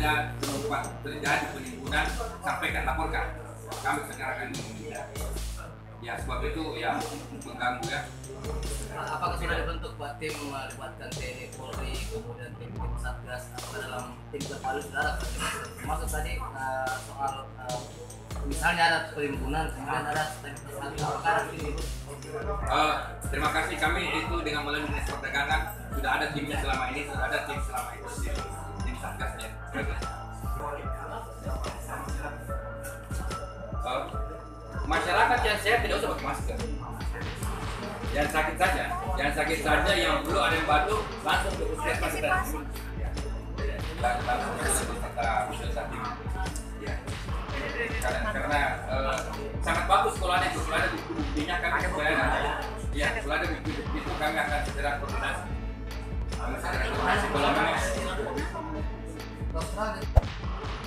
ada tempat terjadi penimbunan, sampaikan, laporkan. Kami segerakan ini. Ya sebab itu ya mengganggu ya. Apakah sudah dibentuk Pak tim melibatkan TNI, Polri, kemudian tim Satgas, apakah dalam tim terpadu sudah ada? Termasuk tadi soal misalnya ada penimbunan, kemudian ada apakah ini? Terima kasih, kami itu dengan melalui Dinas Perdagangan sudah ada timnya selama ini, sudah ada tim selama itu tim Satgasnya. Masyarakat yang sehat tidak usah pakai masker. Yang sakit saja, yang perlu ada yang batuk langsung ke puskesmas kita. Langsung ke pusat tim. Ya. Karena sangat bagus kalau ada buktinya kami supaya ya kalau ada bukti itu kami akan segera koordinasi. Kami segera koordinasi kalau memang